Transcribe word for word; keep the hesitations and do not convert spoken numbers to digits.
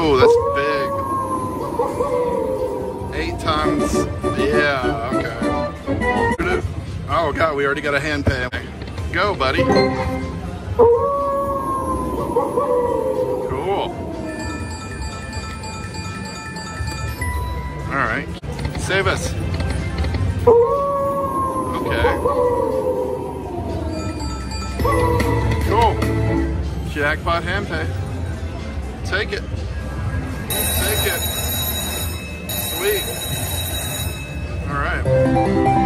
Ooh, that's big. Eight times. Yeah, okay. Oh God, we already got a hand pay. Go, buddy. Cool. All right. Save us. Okay. Cool. Jackpot Handpay. Take it. Take it. Sweet. All right.